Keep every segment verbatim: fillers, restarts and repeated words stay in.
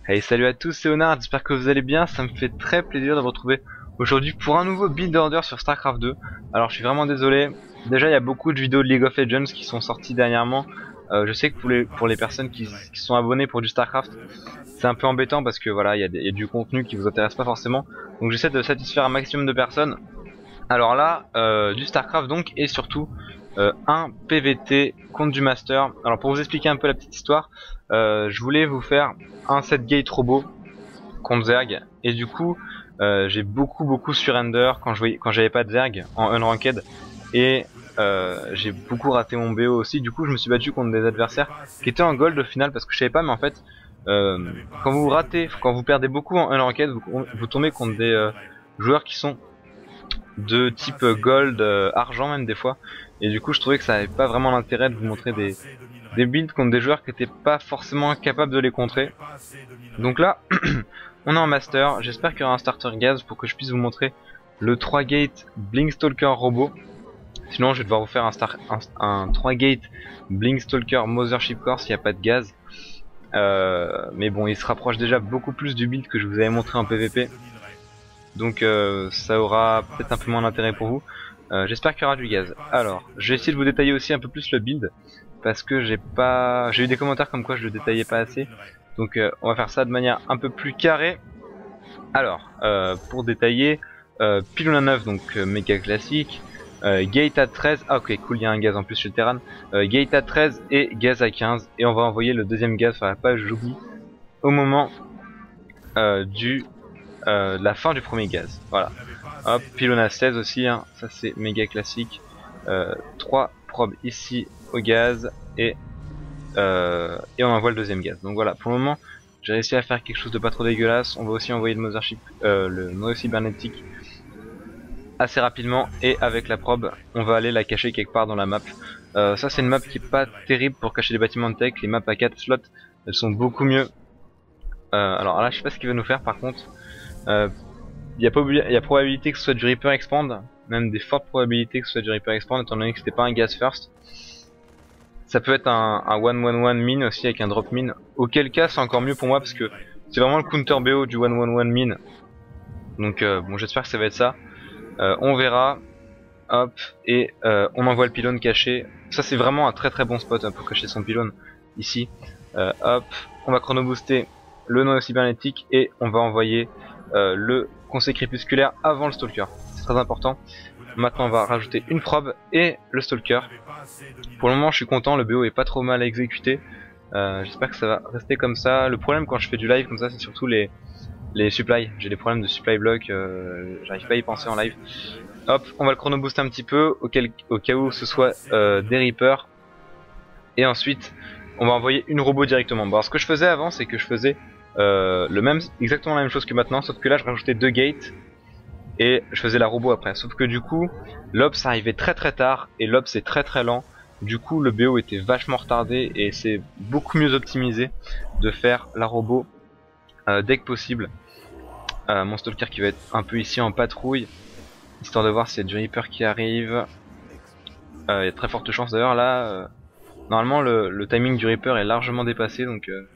Hey, salut à tous, c'est Honard, j'espère que vous allez bien. Ça me fait très plaisir de vous retrouver aujourd'hui pour un nouveau build order sur StarCraft deux. Alors je suis vraiment désolé, déjà il y a beaucoup de vidéos de League of Legends qui sont sorties dernièrement. euh, Je sais que pour les, pour les personnes qui, qui sont abonnées pour du StarCraft, c'est un peu embêtant parce que voilà, il y, a des- il y a du contenu qui vous intéresse pas forcément. Donc j'essaie de satisfaire un maximum de personnes. Alors là, euh, du StarCraft donc, et surtout euh, un P V T contre du Master. Alors pour vous expliquer un peu la petite histoire, euh, je voulais vous faire un set gate robot contre Zerg, et du coup euh, j'ai beaucoup beaucoup surrender quand je voyais, quand j'avais pas de Zerg en unranked, et euh, j'ai beaucoup raté mon B O aussi. Du coup je me suis battu contre des adversaires qui étaient en gold au final parce que je savais pas, mais en fait euh, quand vous ratez, quand vous perdez beaucoup en unranked, vous, vous tombez contre des euh, joueurs qui sont de type gold, euh, argent même des fois, et du coup je trouvais que ça avait pas vraiment l'intérêt de vous montrer des, des builds contre des joueurs qui étaient pas forcément capables de les contrer. Donc là on est en master, j'espère qu'il y aura un starter gaz pour que je puisse vous montrer le trois gate Blink Stalker robot. Sinon je vais devoir vous faire un, star, un, un trois gate Blink Stalker Mothership Core s'il n'y a pas de gaz. Euh, mais bon, il se rapproche déjà beaucoup plus du build que je vous avais montré en P V P. Donc euh, ça aura peut-être un peu moins d'intérêt pour vous. Euh, J'espère qu'il y aura du gaz. Alors, je vais essayer de vous détailler aussi un peu plus le build, parce que j'ai pas, j'ai eu des commentaires comme quoi je le détaillais pas assez. Donc euh, on va faire ça de manière un peu plus carrée. Alors, euh, pour détailler, euh, pylône à neuf, donc euh, méga classique. Euh, gate à treize, ah ok cool, il y a un gaz en plus chez le Terran. Euh, gate à treize et gaz à quinze, et on va envoyer le deuxième gaz sur la page, j'oublie, au moment euh, du euh, de la fin du premier gaz. Voilà. Hop, pylône à seize aussi, hein. Ça c'est méga classique. Euh, trois probes ici au gaz, et, euh, et on envoie le deuxième gaz. Donc voilà, pour le moment j'ai réussi à faire quelque chose de pas trop dégueulasse. On va aussi envoyer le Mothership, euh, le noyau cybernétique assez rapidement, et avec la probe on va aller la cacher quelque part dans la map. Euh, ça c'est une map qui est pas terrible pour cacher des bâtiments de tech. Les maps à quatre slots elles sont beaucoup mieux. Euh, alors là je sais pas ce qu'il va nous faire par contre. Euh, Il y, a y a probabilité que ce soit du Reaper Expand, même des fortes probabilités que ce soit du Reaper Expand étant donné que c'était pas un gas first. Ça peut être un, un one one one mine aussi avec un drop mine, auquel cas c'est encore mieux pour moi parce que c'est vraiment le counter B O du one one one mine. Donc euh, bon, j'espère que ça va être ça. Euh, on verra. Hop, et euh, on envoie le pylône caché. Ça c'est vraiment un très très bon spot hein, pour cacher son pylône ici. Euh, hop, on va chrono booster le noyau cybernétique et on va envoyer euh, le conseil crépusculaire avant le stalker. C'est très important. Maintenant on va rajouter une probe et le stalker. Pour le moment je suis content, le B O est pas trop mal exécuté. Euh, J'espère que ça va rester comme ça. Le problème quand je fais du live comme ça c'est surtout les, les supplies. J'ai des problèmes de supply block, euh, j'arrive pas à y penser en live. Hop, on va le chrono booster un petit peu, auquel, au cas où ce soit euh, des Reapers. Et ensuite, on va envoyer une robot directement. Bon, alors, ce que je faisais avant, c'est que je faisais euh, le même, exactement la même chose que maintenant, sauf que là, je rajoutais deux gates et je faisais la robot après. Sauf que du coup, l'Ops arrivait très très tard et l'Ops est très très lent. Du coup, le B O était vachement retardé et c'est beaucoup mieux optimisé de faire la robot euh, dès que possible. Euh, mon stalker qui va être un peu ici en patrouille, histoire de voir s'il y a du Reaper qui arrive. Il euh, y a de très fortes chances d'ailleurs là. Euh, normalement le, le timing du Reaper est largement dépassé, donc euh,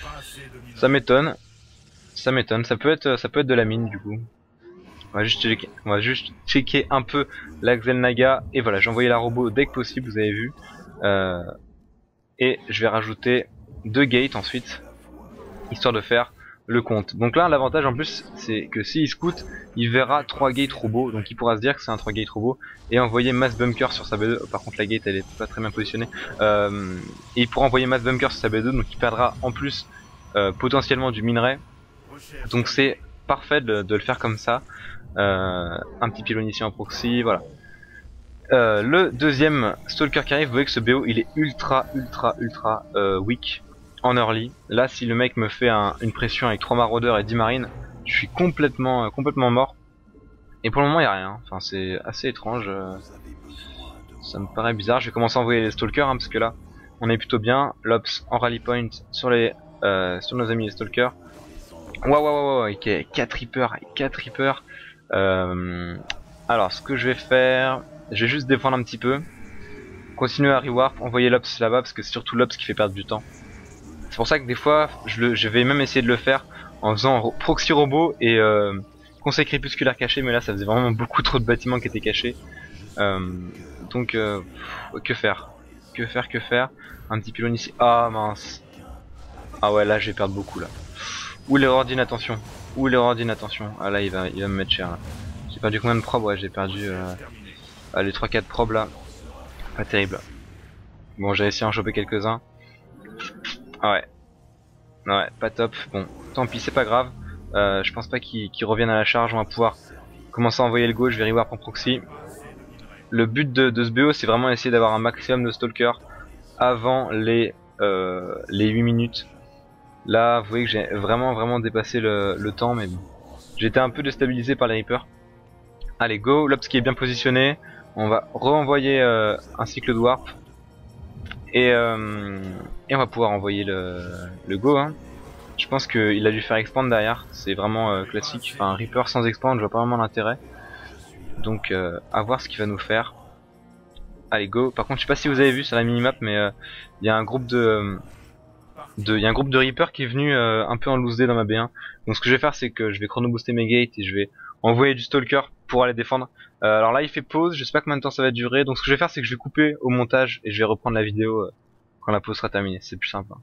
ça m'étonne. Ça m'étonne. Ça peut être, ça peut être de la mine du coup. On va juste checker, on va juste checker un peu l'Axel Naga, et voilà, j'ai envoyé la robot dès que possible, vous avez vu. Euh, et je vais rajouter deux gates ensuite, histoire de faire le compte. Donc là l'avantage en plus c'est que s'il scout, il verra trois gates robots, donc il pourra se dire que c'est un trois gate robot et envoyer mass bunker sur sa B deux. Par contre la gate elle est pas très bien positionnée. Euh, et il pourra envoyer mass bunker sur sa B deux, donc il perdra en plus euh, potentiellement du minerai. Donc c'est parfait de, de le faire comme ça. Euh, un petit pylône ici en proxy, voilà. Euh, le deuxième stalker qui arrive, vous voyez que ce B O il est ultra ultra ultra euh, weak en early. Là si le mec me fait un, une pression avec trois maraudeurs et dix marines, je suis complètement euh, complètement mort. Et pour le moment il n'y a rien, enfin c'est assez étrange, euh, ça me paraît bizarre. Je vais commencer à envoyer les stalkers hein, parce que là on est plutôt bien. L'Ops en rally point sur les euh, sur nos amis les stalkers. Waouh waouh waouh, ok, quatre Reapers, quatre Reapers. Euh, alors ce que je vais faire, je vais juste défendre un petit peu, continuer à rewarp, envoyer l'Ops là-bas parce que c'est surtout l'Ops qui fait perdre du temps. C'est pour ça que des fois je, le, je vais même essayer de le faire en faisant proxy robot et euh, conseil crépusculaire caché, mais là ça faisait vraiment beaucoup trop de bâtiments qui étaient cachés. Euh, donc euh, que faire Que faire Que faire Un petit pylône ici. Ah mince. Ah ouais, là je vais perdre beaucoup là. Ouh l'erreur d'inattention. Ouh l'erreur d'inattention. Ah là il va, il va me mettre cher là. J'ai perdu combien de probes? Ouais, j'ai perdu euh, ah, les trois quatre probes là. Pas terrible. Bon, j'ai réussi à en choper quelques-uns. Ah ouais. Ouais, pas top. Bon, tant pis, c'est pas grave. Euh, je pense pas qu'ils qu'ils reviennent à la charge. On va pouvoir commencer à envoyer le go. Je vais rewarp en proxy. Le but de, de ce B O, c'est vraiment essayer d'avoir un maximum de stalkers avant les, euh, les huit minutes. Là, vous voyez que j'ai vraiment vraiment dépassé le, le temps, mais bon. J'ai été un peu déstabilisé par les Reapers. Allez, go. L'Obs qui est bien positionné. On va renvoyer euh, un cycle de warp. Et, euh, et on va pouvoir envoyer le, le go. Hein. Je pense qu'il a dû faire expand derrière. C'est vraiment euh, classique. Enfin, un Reaper sans expand, je vois pas vraiment l'intérêt. Donc, euh, à voir ce qu'il va nous faire. Allez, go. Par contre, je sais pas si vous avez vu sur la minimap, mais il euh, y a un groupe de... Il y a un groupe de Reaper qui est venu euh, un peu en loose day dans ma B un. Donc ce que je vais faire, c'est que je vais chrono booster mes gates et je vais envoyer du stalker pour aller défendre. Euh, alors là il fait pause, je sais pas combien de temps ça va durer. Donc ce que je vais faire, c'est que je vais couper au montage et je vais reprendre la vidéo euh, quand la pause sera terminée. C'est plus simple. Hein.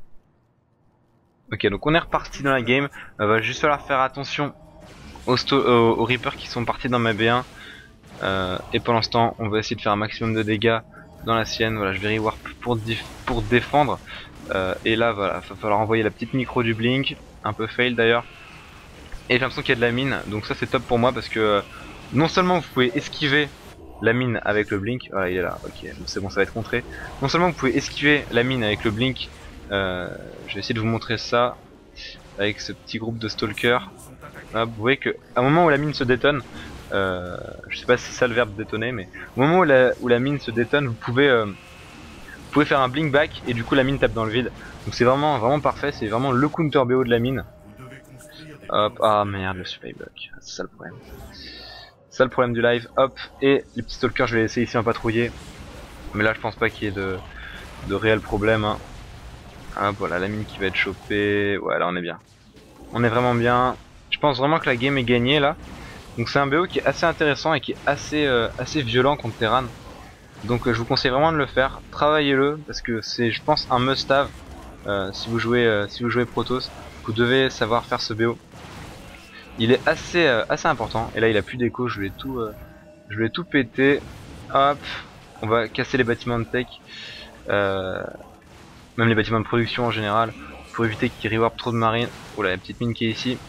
Ok, donc on est reparti dans la game. Il euh, va juste falloir faire attention aux, aux, aux Reapers qui sont partis dans ma B un. Euh, et pour l'instant, on va essayer de faire un maximum de dégâts dans la sienne. Voilà, je vais rewarp pour, pour défendre. Euh, et là voilà, il va falloir envoyer la petite micro du blink, un peu fail d'ailleurs. Et j'ai l'impression qu'il y a de la mine, donc ça c'est top pour moi parce que euh, non seulement vous pouvez esquiver la mine avec le blink, voilà il est là, ok, c'est bon, ça va être contré. Non seulement vous pouvez esquiver la mine avec le blink, euh, je vais essayer de vous montrer ça avec ce petit groupe de stalkers. Là, vous voyez que à un moment où la mine se détonne, euh, je sais pas si c'est ça le verbe détonner, mais au moment où la, où la mine se détonne, vous pouvez euh, Vous pouvez faire un blink back et du coup la mine tape dans le vide. Donc c'est vraiment vraiment parfait, c'est vraiment le counter B O de la mine. Hop, ah merde le supply block, c'est ça le problème. C'est ça le problème du live, hop, et les petits stalkers je vais laisser ici en patrouiller. Mais là je pense pas qu'il y ait de, de réel problème. Hein. Hop, voilà la mine qui va être chopée, ouais là on est bien. On est vraiment bien, je pense vraiment que la game est gagnée là. Donc c'est un B O qui est assez intéressant et qui est assez, euh, assez violent contre Terran. Donc euh, je vous conseille vraiment de le faire, travaillez-le parce que c'est je pense un must-have euh, si vous jouez euh, si vous jouez Protoss, vous devez savoir faire ce B O. Il est assez euh, assez important et là il a plus d'écho, je vais tout euh, je vais tout péter. Hop, on va casser les bâtiments de tech, euh, même les bâtiments de production en général pour éviter qu'ils rewarp trop de marines. Oh là la petite mine qui est ici.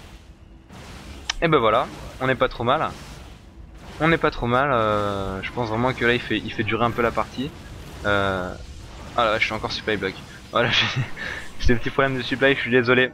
Et ben voilà, on n'est pas trop mal. On n'est pas trop mal, euh, je pense vraiment que là il fait, il fait durer un peu la partie. Euh... Ah là je suis encore supply block. Voilà, j'ai des petits problèmes de supply, je suis désolé.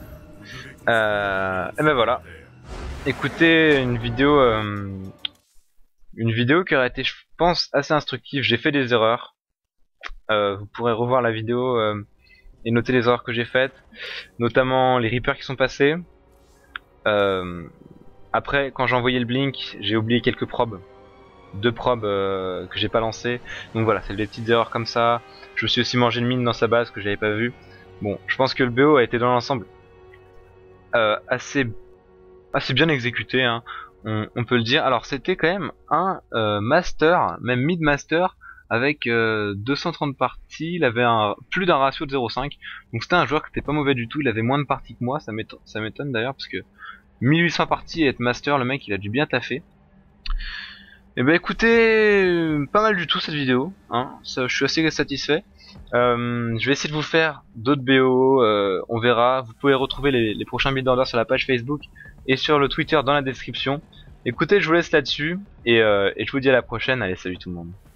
Euh... Et ben voilà. Écoutez, une vidéo, euh... une vidéo qui aurait été, je pense, assez instructive. J'ai fait des erreurs. Euh, vous pourrez revoir la vidéo euh, et noter les erreurs que j'ai faites, notamment les Reapers qui sont passés. Euh... Après, quand j'ai envoyé le blink, j'ai oublié quelques probes, deux probes euh, que j'ai pas lancées. Donc voilà, c'est des petites erreurs comme ça. Je me suis aussi mangé une mine dans sa base que j'avais pas vu. Bon, je pense que le B O a été dans l'ensemble euh, assez, assez bien exécuté, hein. on, on peut le dire. Alors c'était quand même un euh, master, même mid master, avec euh, deux cent trente parties. Il avait un, plus d'un ratio de zéro virgule cinq. Donc c'était un joueur qui était pas mauvais du tout. Il avait moins de parties que moi. Ça m'étonne d'ailleurs parce que mille huit cents parties et être master, le mec il a dû bien taffer. Et bah écoutez, euh, pas mal du tout cette vidéo, hein. Ça, je suis assez satisfait. Euh, je vais essayer de vous faire d'autres B O, euh, on verra. Vous pouvez retrouver les, les prochains build orders sur la page Facebook et sur le Twitter dans la description. Écoutez, je vous laisse là-dessus et, euh, et je vous dis à la prochaine. Allez, salut tout le monde.